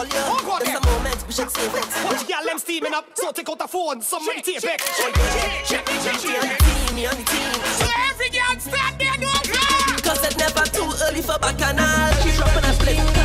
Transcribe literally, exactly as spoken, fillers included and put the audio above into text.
call you. There's a moment we should save it. Watch girl them steaming up, so take out the phone, somebody tape it. Check me, check me on the team, me on the team. So every girl stand there, no girl. Cause it's never too early for bacchanal. Keep dropping a split.